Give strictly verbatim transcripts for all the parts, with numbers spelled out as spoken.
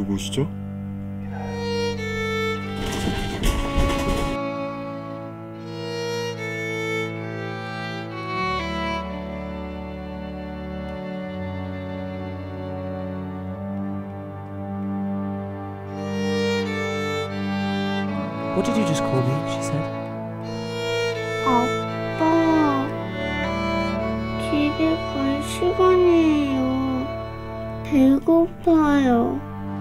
누구시죠? What did you just call me? She said. 아빠, 집에 갈 시간이에요. 배고파요.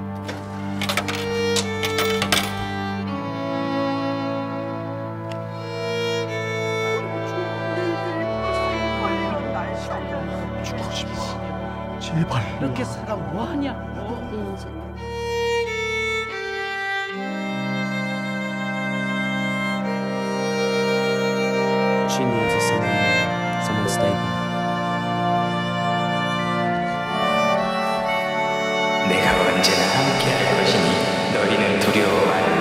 죽어지 마. 제발. 이렇게 살아 뭐하냐? She needs someone, someone stable. 내가 언제나 함께할 것이니 너희는 두려워하라.